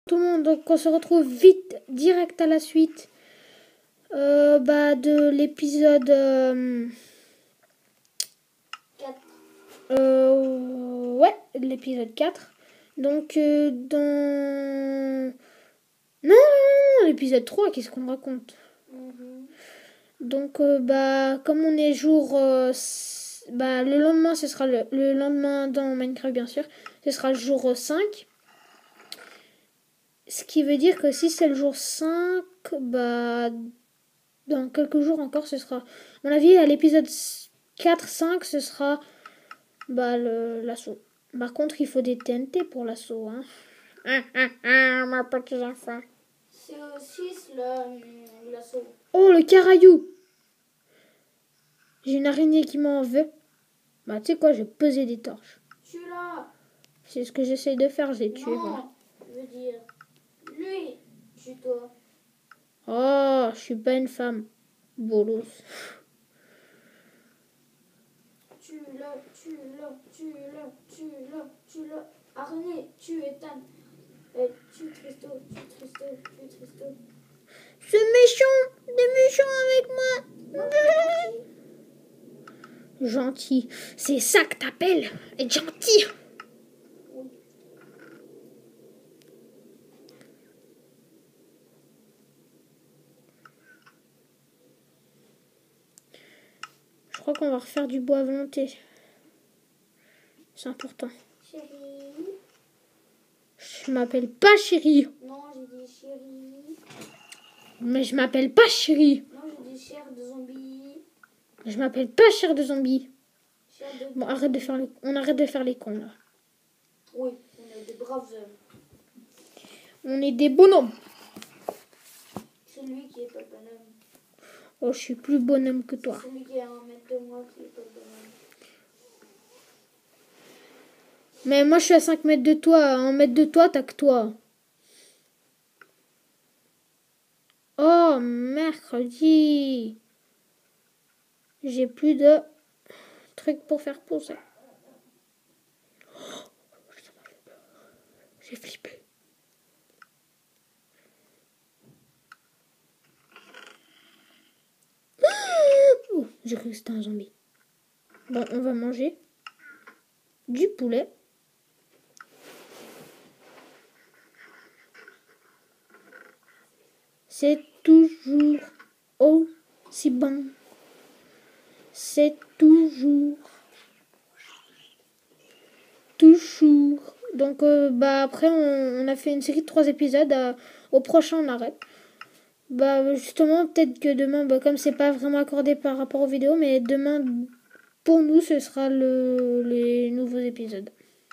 Tout le monde, donc on se retrouve vite, direct à la suite de l'épisode 4. ouais, l'épisode 4. Donc dans... Non, l'épisode 3, qu'est-ce qu'on raconte? Donc comme on est jour... le lendemain, ce sera le lendemain dans Minecraft, bien sûr. Ce sera le jour 5. Ce qui veut dire que si c'est le jour 5, dans quelques jours encore, ce sera... À mon avis, à l'épisode 4-5, ce sera l'assaut. Par contre, il faut des TNT pour l'assaut. Hein. Ma petite enfant. C'est au 6 l'assaut. Oh, le caraillou. J'ai une araignée qui m'en veut. Tu sais quoi, je vais peser des torches. Tue-la. C'est ce que j'essaie de faire, je l'ai tué. Non, Voilà. je veux dire, lui, tue-toi. Oh, je suis pas une femme. Bolos. Tue-la. Araignée, tue Ethan. Tue Tristo. C'est méchant, des méchants avec moi. Gentil. C'est ça que t'appelles être gentil. Oui. Je crois qu'on va refaire du bois à volonté. C'est important. Chérie. Je m'appelle pas chérie. Non, j'ai dit chérie. Mais je m'appelle pas chérie. Non, j'ai dit chair de zombie. Je m'appelle pas chair de zombie. Chair de... Bon, on arrête de faire les cons là. Oui, on est des braves hommes. On est des bonhommes. C'est lui qui est pas bonhomme. Oh, je suis plus bonhomme que toi. C'est lui qui est à 1 mètre de moi qui est pas bonhomme. Mais moi, je suis à 5 mètres de toi. À 1 mètre de toi, t'as que toi. Oh, mercredi. J'ai plus de trucs pour faire pousser. Oh, ça m'a fait peur. J'ai flippé. Oh, j'ai cru que c'était un zombie. Bon, on va manger du poulet. C'est toujours aussi bon. C'est toujours. Donc, après, on a fait une série de 3 épisodes. Au prochain, on arrête. Justement, peut-être que demain, comme c'est pas vraiment accordé par rapport aux vidéos, mais demain, pour nous, ce sera les nouveaux épisodes.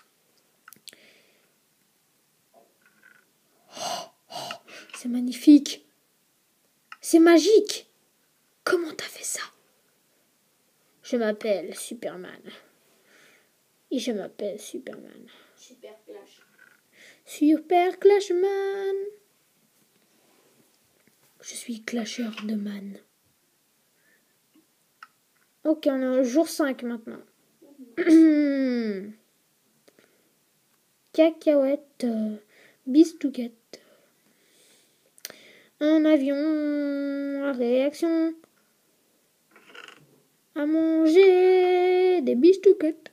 C'est magnifique. C'est magique. Comment t'as fait ça? Je m'appelle Superman. Et je m'appelle Superman. Super Clash. Super Clashman. Je suis Clasher de Man. Ok, on est au jour 5 maintenant. Cacahuète. Bistouquette. Un avion à réaction. À manger des bistouquettes.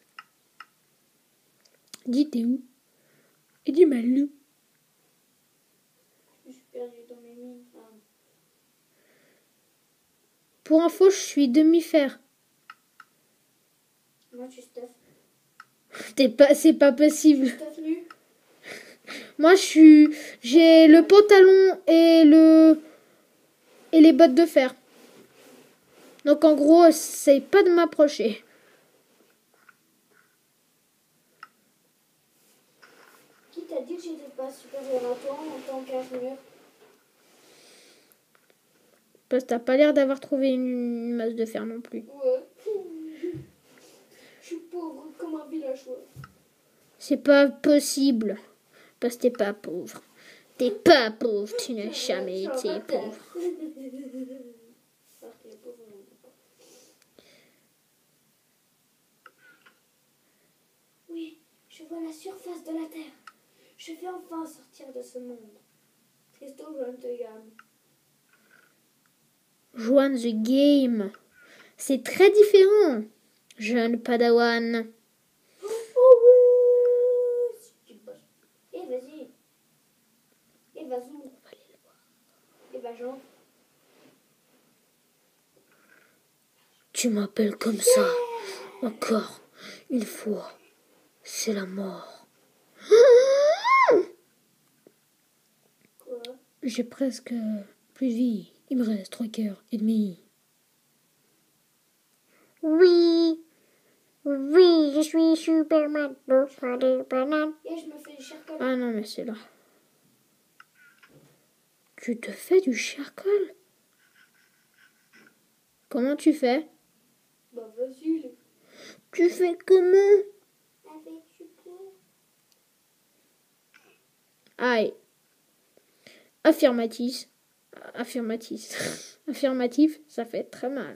Dis t'es où? Et dis Malou. Je suis perdu dans mes mines. Pour info, je suis demi-fer. Moi, tu stuff. C'est pas possible. Stuff nu. Moi, j'ai le pantalon et les bottes de fer. Donc, en gros, essaye pas de m'approcher. Qui t'a dit que j'étais pas supérieur à toi en tant qu'armure? Parce que t'as pas l'air d'avoir trouvé une masse de fer non plus. Ouais. Je suis pauvre comme un villageois. C'est pas possible. Parce que t'es pas pauvre. T'es pas pauvre. Tu n'as jamais été pauvre. Oui, je vois la surface de la Terre. Je vais enfin sortir de ce monde. Tristo, join the game. Join the game. C'est très différent. Jeune Padawan. Et vas-y. Et vas-y. On va aller le voir. Et va Jean. Tu m'appelles comme ça. Encore une fois. C'est la mort. Quoi? J'ai presque plus de vie. Il me reste 3 cœurs et demi. Oui. Oui, je suis Superman. Et je me fais du charcol. Ah non, mais c'est là. Tu te fais du charcol? Comment tu fais? Bah vas-y. Tu fais comment? Avec du beurre. Aïe. Affirmatif. Affirmatif. Affirmatif, ça fait très mal.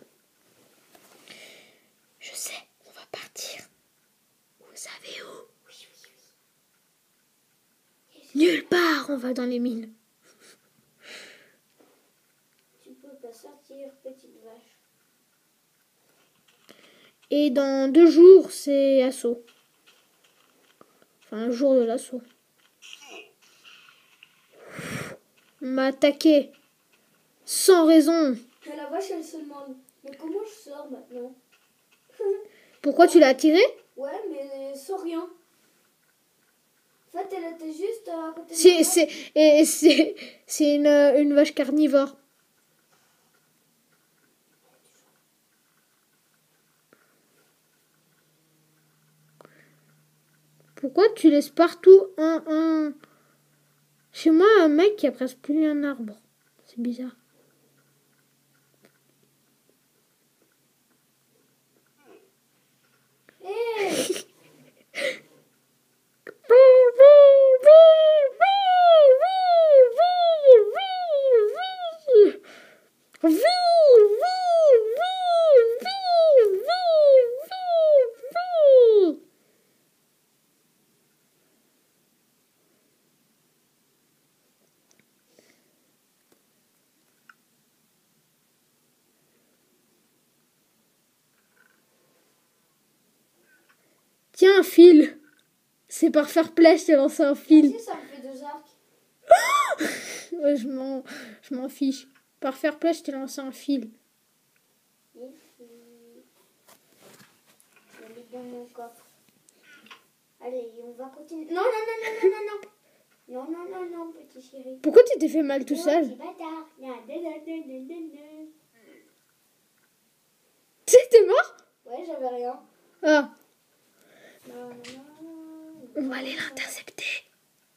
Je sais, on va partir. Vous savez où? Oui. Nulle part, on va dans les mines. Tu peux pas sortir, petite vache. Et dans 2 jours, c'est assaut. Enfin, un jour de l'assaut. On m'a attaqué. Sans raison. Que la vache, elle se demande. Mais comment je sors maintenant? Pourquoi tu l'as attiré? Ouais, mais sans rien. En fait, elle était juste à côté de C'est une vache carnivore. Pourquoi tu laisses partout un... Chez moi, un mec qui a presque plus un arbre. C'est bizarre. Hey! Tiens, un fil. C'est par fair play, je t'ai lancé un fil. Si, ça me fait 2 arcs. Ouais, je m'en fiche. Par fair play, je t'ai lancé un fil. Je l'ai dans mon coffre. Allez, on va continuer. Non, petit chéri. Pourquoi tu t'es fait mal tout Non, seul? petit bâtard. Tu sais que t'es mort? Ouais, j'avais rien. Ah, Non. on va aller l'intercepter.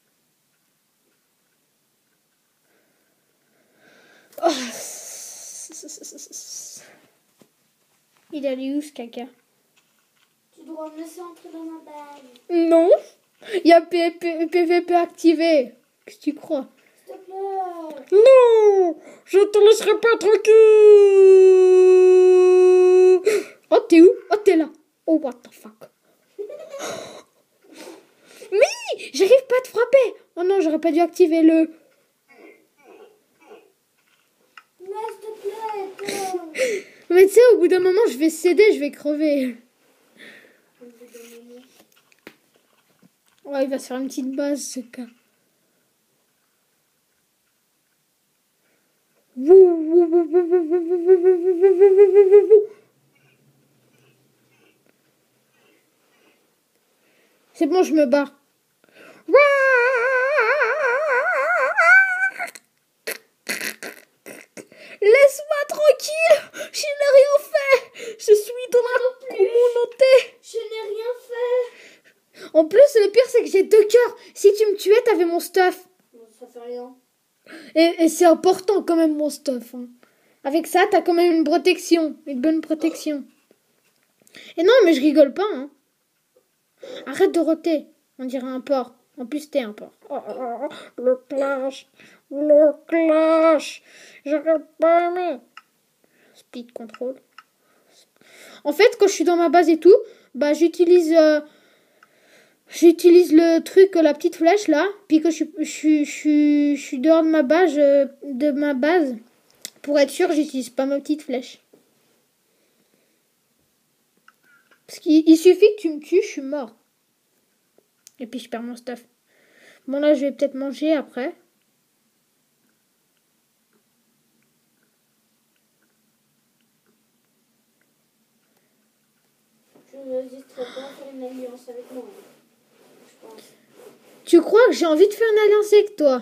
Oh. Il est allé où ce caca? Tu dois me laisser entrer dans ma balle. Non. Il y a PVP activé. Qu'est-ce que tu crois? S'il te plaît. Non, je te laisserai pas tranquille. Oh, t'es où? Oh, t'es là. Oh, what the fuck. Mais j'arrive pas à te frapper. Oh non, j'aurais pas dû activer le... Mais s'il te plaît, toi. Mais tu sais, au bout d'un moment, je vais céder, je vais crever. Ouais, il va se faire une petite base, ce cas. C'est bon, je me barre. Laisse-moi tranquille. Je n'ai rien fait. Je suis dans la communauté. Je n'ai rien fait. En plus, le pire, c'est que j'ai 2 cœurs. Si tu me tuais, t'avais mon stuff. Bon, ça fait rien. Et c'est important quand même, mon stuff. Hein. Avec ça, t'as quand même une protection. Une bonne protection. Et non, mais je rigole pas. Hein. Arrête de roter. On dirait un porc. En plus, t'es un porc. Oh, le clash. Le clash. J'aurais pas aimé. Speed control. En fait, quand je suis dans ma base et tout, bah j'utilise J'utilise le truc, la petite flèche là, puis que je suis dehors de ma base. Pour être sûr, j'utilise pas ma petite flèche. Parce qu'il suffit que tu me tues, je suis mort. Et puis je perds mon stuff. Bon là, je vais peut-être manger après. Je n'hésiterai pas à faire une alliance avec moi, je pense. Tu crois que j'ai envie de faire une alliance avec toi?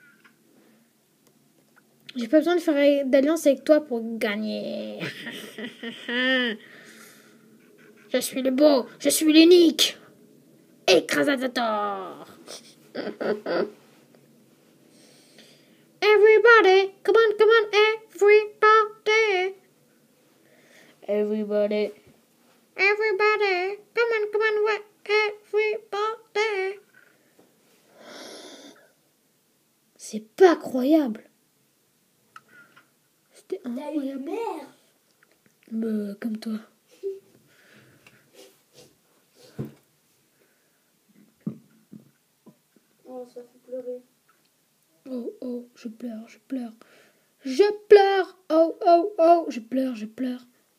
J'ai pas besoin de faire d'alliance avec toi pour gagner. Je suis le beau, je suis l'unique. Écrasator. Everybody, come on, everybody. Everybody, come on, everybody. C'est pas croyable. C'était incroyable. Merde. Comme toi. Oh, ça fait pleurer. Oh, je pleure. Je pleure. Oh, je pleure. Je pleure.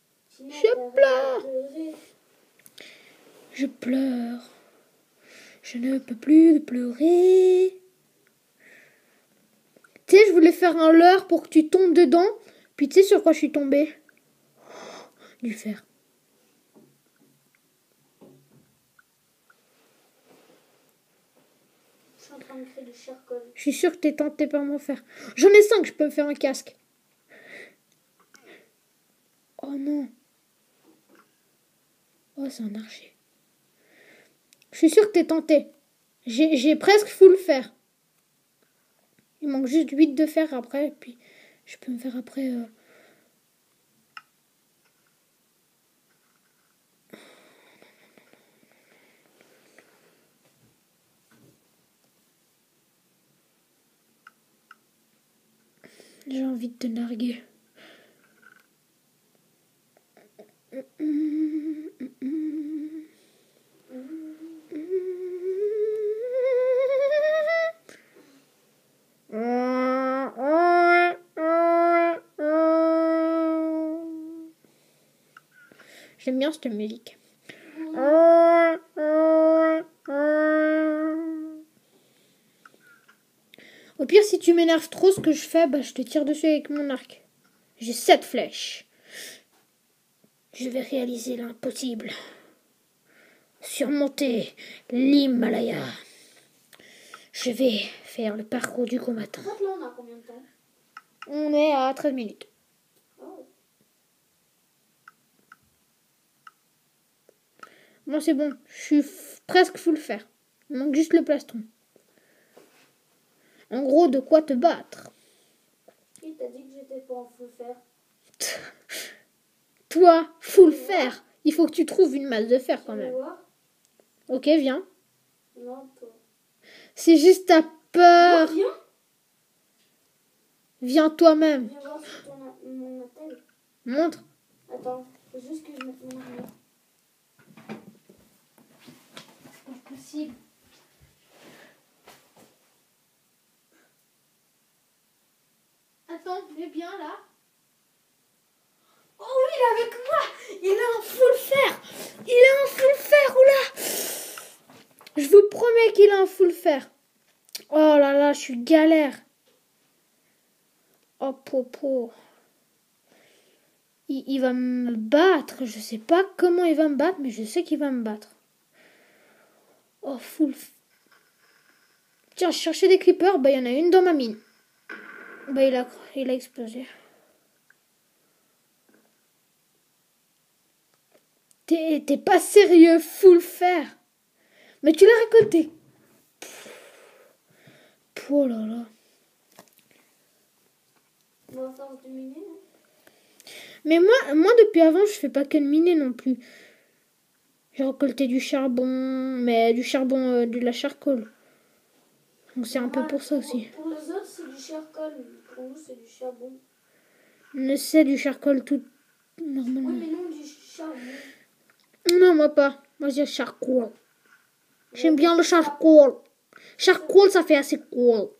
Je ne peux plus pleurer. Tu sais, je voulais faire un leurre pour que tu tombes dedans. Puis tu sais sur quoi je suis tombée? Du fer. Je suis en train de créer du charcoal. Je suis sûre que t'es tenté par mon fer. J'en ai 5, je peux me faire un casque. Oh non. Oh, c'est un archer. Je suis sûre que t'es tenté. J'ai presque full fer. Il manque juste 8 de fer après. Puis je peux me faire après... J'ai envie de te narguer. J'aime bien cette musique. Au pire, si tu m'énerves trop, ce que je fais, je te tire dessus avec mon arc. J'ai 7 flèches. Je vais réaliser l'impossible. Surmonter l'Himalaya. Je vais faire le parcours du combattant. En fait, là, on a combien de temps? On est à 13 minutes. Oh. Bon, c'est bon. Je suis presque full fer. Il manque juste le plastron. En gros, de quoi te battre. Qui t'a dit que j'étais pas en full fer? Toi, full fer. Il faut que tu trouves une masse de fer quand Tu veux même. voir? Ok, viens. Non, toi. C'est juste ta peur. Non, viens. Viens toi-même. Viens voir sur mon attel. Montre. Attends, faut juste que je mette mon armure. C'est pas possible. Attends, viens bien là. Oh oui, il est avec moi. Il a un full fer. Oula. Je vous promets qu'il a un full fer. Oh là là, je suis galère. Oh popo. Il va me battre. Je sais pas comment il va me battre, mais je sais qu'il va me battre. Oh, full. Tiens, je cherchais des creepers. Il y en a une dans ma mine. Il a explosé. T'es pas sérieux, full fer. Mais tu l'as récolté. Oh là là. On va faire de miner, hein. Mais moi, depuis avant, je fais pas que de miner non plus. J'ai récolté du charbon, mais du charbon de la charcoal. Donc c'est un peu pour ça aussi. Pour les autres, c'est du charcoal. Pour nous, c'est du charbon. C'est du charcoal tout normalement. Oui, mais non, du charbon. Non, moi pas. Moi j'ai charcoal. J'aime bien le charcoal. Charcoal, ça fait assez cool.